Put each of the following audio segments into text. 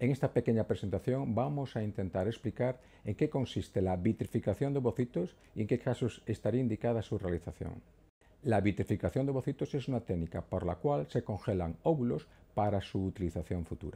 En esta pequeña presentación vamos a intentar explicar en qué consiste la vitrificación de ovocitos y en qué casos estaría indicada su realización. La vitrificación de ovocitos es una técnica por la cual se congelan óvulos para su utilización futura.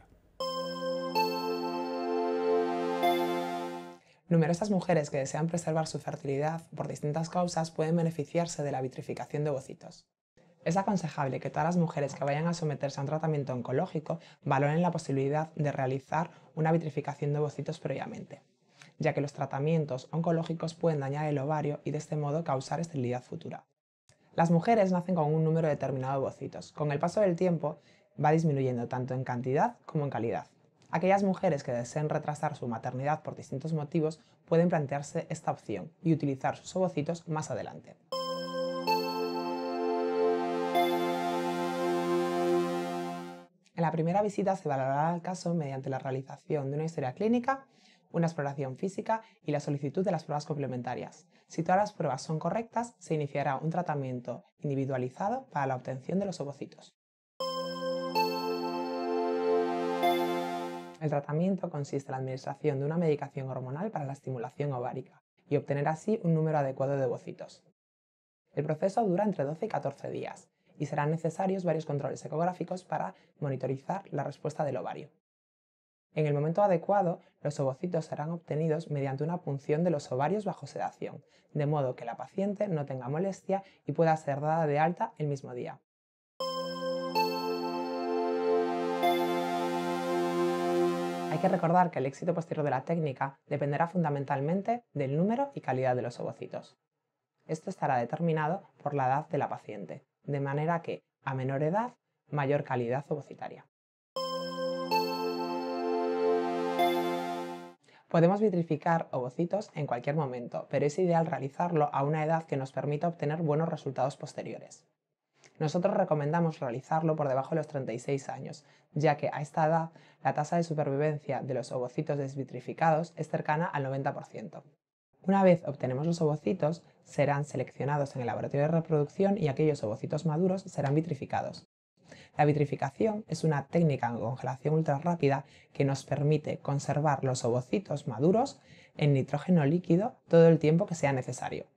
Numerosas mujeres que desean preservar su fertilidad por distintas causas pueden beneficiarse de la vitrificación de ovocitos. Es aconsejable que todas las mujeres que vayan a someterse a un tratamiento oncológico valoren la posibilidad de realizar una vitrificación de ovocitos previamente, ya que los tratamientos oncológicos pueden dañar el ovario y de este modo causar esterilidad futura. Las mujeres nacen con un número determinado de ovocitos. Con el paso del tiempo va disminuyendo tanto en cantidad como en calidad. Aquellas mujeres que deseen retrasar su maternidad por distintos motivos pueden plantearse esta opción y utilizar sus ovocitos más adelante. En la primera visita se valorará el caso mediante la realización de una historia clínica, una exploración física y la solicitud de las pruebas complementarias. Si todas las pruebas son correctas, se iniciará un tratamiento individualizado para la obtención de los ovocitos. El tratamiento consiste en la administración de una medicación hormonal para la estimulación ovárica y obtener así un número adecuado de ovocitos. El proceso dura entre 12 y 14 días y serán necesarios varios controles ecográficos para monitorizar la respuesta del ovario. En el momento adecuado, los ovocitos serán obtenidos mediante una punción de los ovarios bajo sedación, de modo que la paciente no tenga molestia y pueda ser dada de alta el mismo día. Hay que recordar que el éxito posterior de la técnica dependerá fundamentalmente del número y calidad de los ovocitos. Esto estará determinado por la edad de la paciente, de manera que, a menor edad, mayor calidad ovocitaria. Podemos vitrificar ovocitos en cualquier momento, pero es ideal realizarlo a una edad que nos permita obtener buenos resultados posteriores. Nosotros recomendamos realizarlo por debajo de los 36 años, ya que a esta edad la tasa de supervivencia de los ovocitos desvitrificados es cercana al 90%. Una vez obtenemos los ovocitos, serán seleccionados en el laboratorio de reproducción y aquellos ovocitos maduros serán vitrificados. La vitrificación es una técnica de congelación ultra rápida que nos permite conservar los ovocitos maduros en nitrógeno líquido todo el tiempo que sea necesario.